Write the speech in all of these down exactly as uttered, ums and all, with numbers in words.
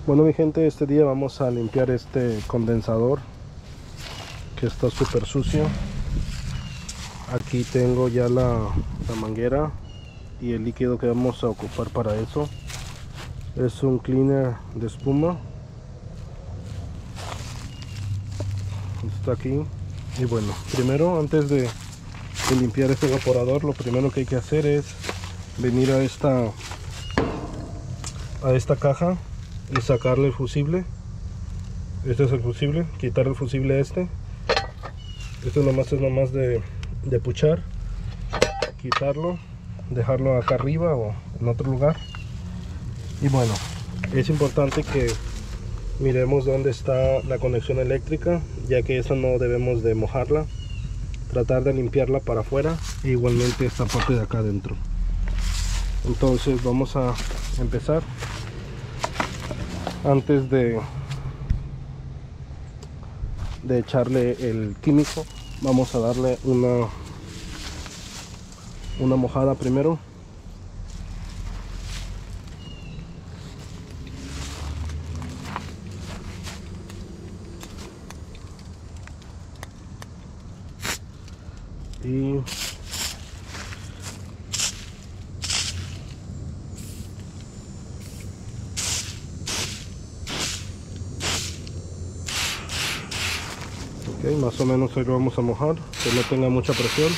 Bueno, mi gente, este día vamos a limpiar este condensador que está súper sucio. Aquí tengo ya la, la manguera y el líquido que vamos a ocupar para eso es un cleaner de espuma. Está aquí. Y bueno, primero, antes de, de limpiar este evaporador, lo primero que hay que hacer es venir a esta a esta caja y sacarle el fusible. Este es el fusible, quitar el fusible este. Esto nomás es nomás de, de puchar, quitarlo, dejarlo acá arriba o en otro lugar. Y bueno, es importante que miremos dónde está la conexión eléctrica, ya que esa no debemos de mojarla. Tratar de limpiarla para afuera e igualmente esta parte de acá adentro. Entonces vamos a empezar. Antes de de echarle el químico, vamos a darle una una mojada primero. Y ok, más o menos ahí lo vamos a mojar, que no tenga mucha presión.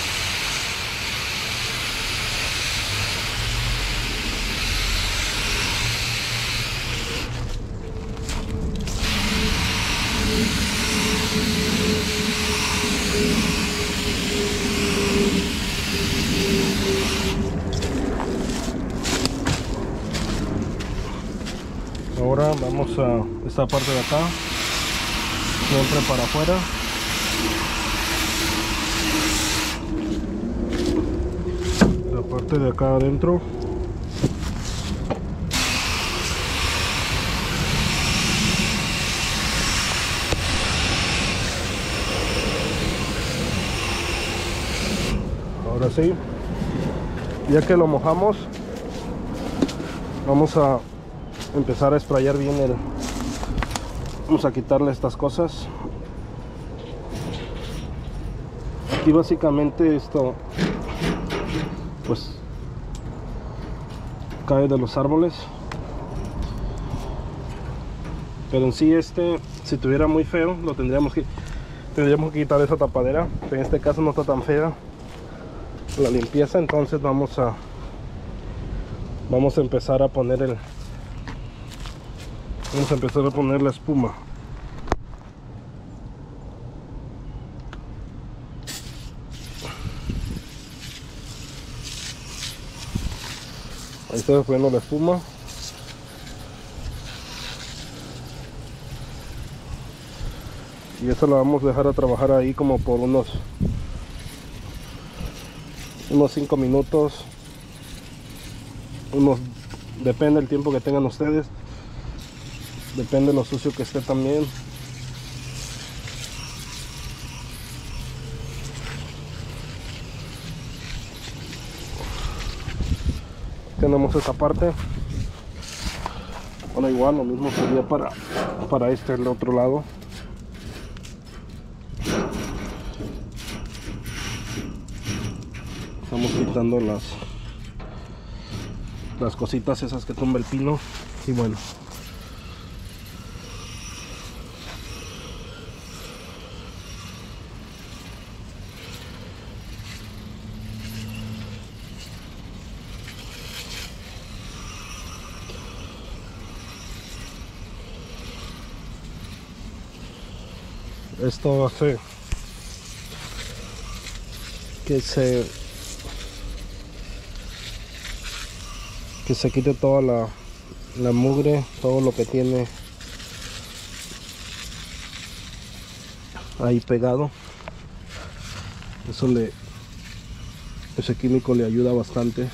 Ahora vamos a esta parte de acá, siempre para afuera. La parte de acá adentro. Ahora sí, ya que lo mojamos, vamos a empezar a sprayar bien el, vamos a quitarle estas cosas. Aquí básicamente esto pues cae de los árboles, pero en sí este, si tuviera muy feo, lo tendríamos que tendríamos que quitar esa tapadera, pero en este caso no está tan fea la limpieza. Entonces vamos a vamos a empezar a poner el Vamos a empezar a poner la espuma. Ahí está poniendo la espuma. Y eso la vamos a dejar a trabajar ahí como por unos unos cinco minutos. Unos, depende del tiempo que tengan ustedes. Depende de lo sucio que esté también. Tenemos esta parte. Ahora igual lo mismo sería para, para este, el otro lado. Estamos quitando las, las cositas esas que tumba el pino. Y bueno, esto hace que se que se quite toda la, la mugre, todo lo que tiene ahí pegado. Eso le ese químico le ayuda bastante.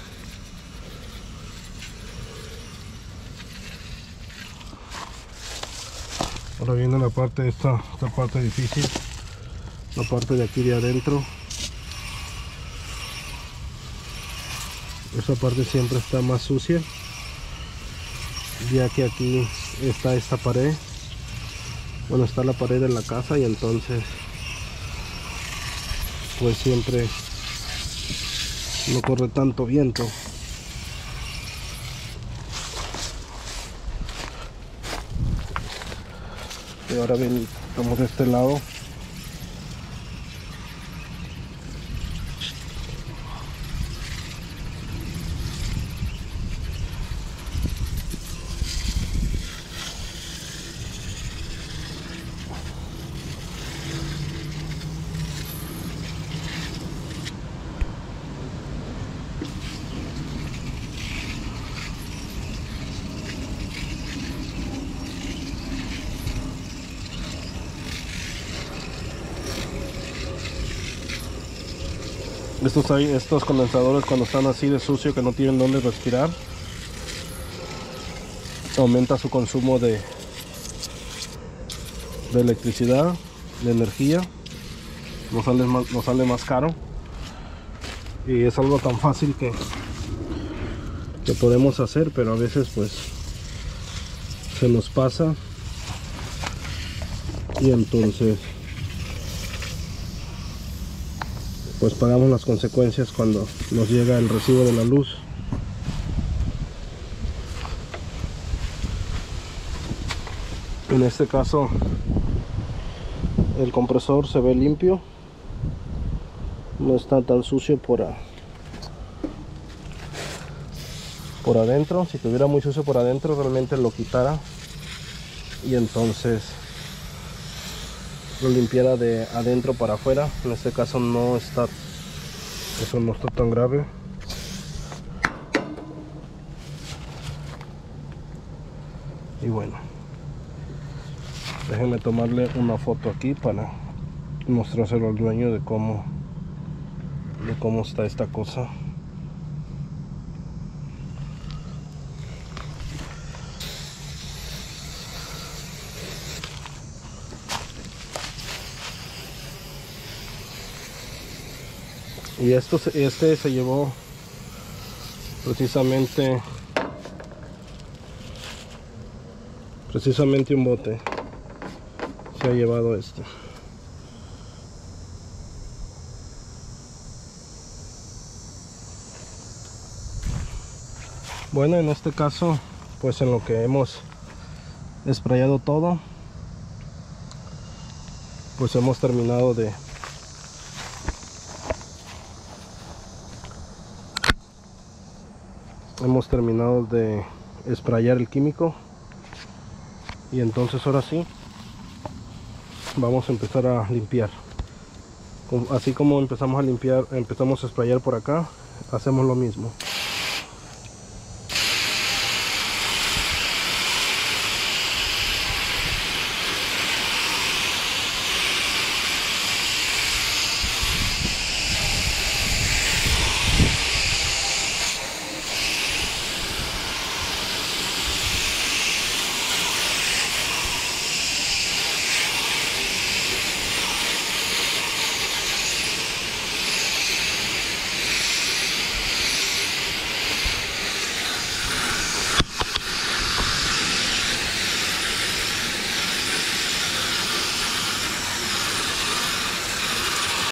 Ahora viene la parte esta, esta parte difícil, la parte de aquí de adentro. Esa parte siempre está más sucia, ya que aquí está esta pared, bueno, está la pared de la casa, y entonces pues siempre no corre tanto viento. Y ahora ven, estamos de este lado. Estos, hay, estos condensadores, cuando están así de sucio que no tienen dónde respirar, aumenta su consumo de, de electricidad, de energía, nos sale, más, nos sale más caro, y es algo tan fácil que, que podemos hacer, pero a veces pues se nos pasa, y entonces pues pagamos las consecuencias cuando nos llega el recibo de la luz. En este caso el compresor se ve limpio, no está tan sucio por, a, por adentro. Si estuviera muy sucio por adentro, realmente lo quitara y entonces lo limpiara de adentro para afuera. En este caso no está, eso no está tan grave. Y bueno, déjenme tomarle una foto aquí para mostrárselo al dueño de cómo de cómo está esta cosa. Y esto, este se llevó precisamente precisamente un bote, se ha llevado este. Bueno, en este caso pues en lo que hemos sprayado todo, pues hemos terminado de hemos terminado de sprayar el químico, y entonces ahora sí vamos a empezar a limpiar. Así como empezamos a limpiar, empezamos a sprayar por acá, hacemos lo mismo.